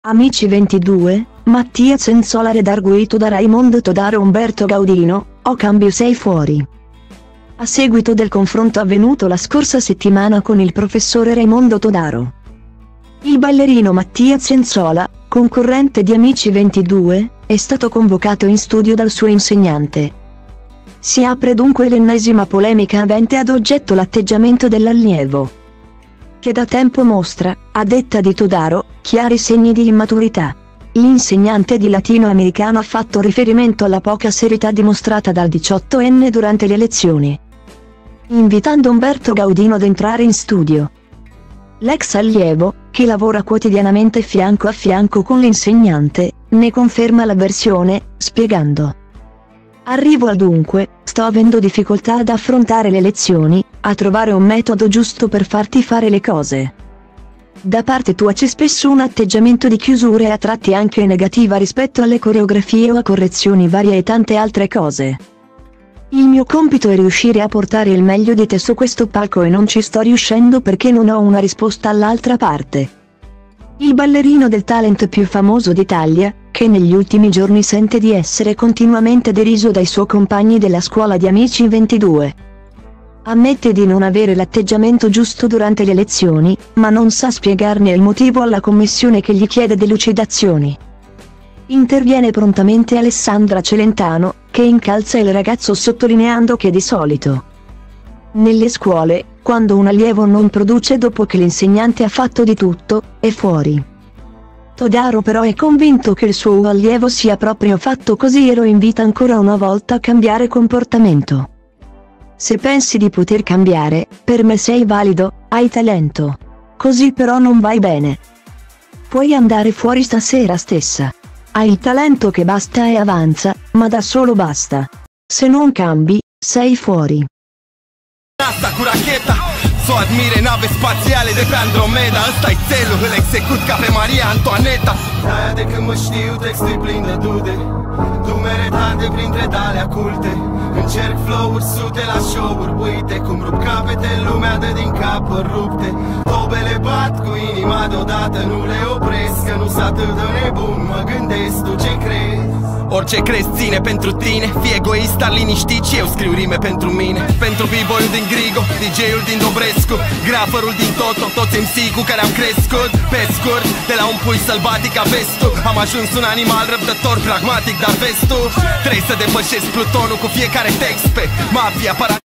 Amici 22, Mattia Censola redarguito da Raimondo Todaro Umberto Gaudino, o cambio sei fuori. A seguito del confronto avvenuto la scorsa settimana con il professore Raimondo Todaro, il ballerino Mattia Censola, concorrente di Amici 22, è stato convocato in studio dal suo insegnante. Si apre dunque l'ennesima polemica avente ad oggetto l'atteggiamento dell'allievo, che da tempo mostra, a detta di Todaro, chiari segni di immaturità. L'insegnante di latino americano ha fatto riferimento alla poca serietà dimostrata dal 18enne durante le lezioni, invitando Umberto Gaudino ad entrare in studio. L'ex allievo, che lavora quotidianamente fianco a fianco con l'insegnante, ne conferma la versione, spiegando: "Arrivo al dunque, sto avendo difficoltà ad affrontare le lezioni, a trovare un metodo giusto per farti fare le cose. Da parte tua c'è spesso un atteggiamento di chiusura e a tratti anche negativa rispetto alle coreografie o a correzioni varie e tante altre cose. Il mio compito è riuscire a portare il meglio di te su questo palco e non ci sto riuscendo perché non ho una risposta all'altra parte." Il ballerino del talent più famoso d'Italia, che negli ultimi giorni sente di essere continuamente deriso dai suoi compagni della scuola di Amici 22, ammette di non avere l'atteggiamento giusto durante le lezioni, ma non sa spiegarne il motivo alla commissione che gli chiede delucidazioni. Interviene prontamente Alessandra Celentano, che incalza il ragazzo sottolineando che di solito, nelle scuole, quando un allievo non produce dopo che l'insegnante ha fatto di tutto, è fuori. Todaro però è convinto che il suo allievo sia proprio fatto così e lo invita ancora una volta a cambiare comportamento. "Se pensi di poter cambiare, per me sei valido, hai talento. Così però non vai bene. Puoi andare fuori stasera stessa. Hai il talento che basta e avanza, ma da solo basta. Se non cambi, sei fuori." Asta cu racheta, s-o admire nave spațiale de pe Andromeda. Ăsta-i țelul, îl execut ca pe Maria Antoaneta. De-aia de când mă știu, textul-i plin de dude, dumere tante printre tale culte. Încerc flow-uri, sute la show-uri, uite cum rup capete, lumea dă din capări rupte. Tobele bat cu inima deodată, nu le opresc, că nu s atât de nebun, mă gândesc, tu ce crezi? Orice crezi ține pentru tine, fii egoist, dar liniștit și eu scriu rime pentru mine. Pentru b-boy-ul din Grigo, DJ-ul din Dobrescu, graferul din Toto, toți MC cu care am crescut. Pe scurt, de la un pui sălbatic ca vestul, am ajuns un animal răbdător, pragmatic, dar vestul, trebuie să depășesc plutonul cu fiecare text pe mafia,